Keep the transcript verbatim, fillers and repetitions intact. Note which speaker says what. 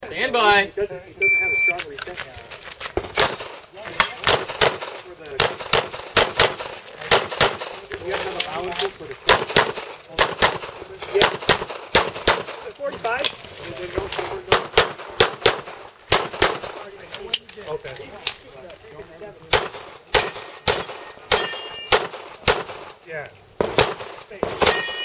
Speaker 1: Stand by.
Speaker 2: It doesn't, it doesn't have a strong reset now. For the, you have enough allowances for the yeah. The forty-five? Okay. Yeah.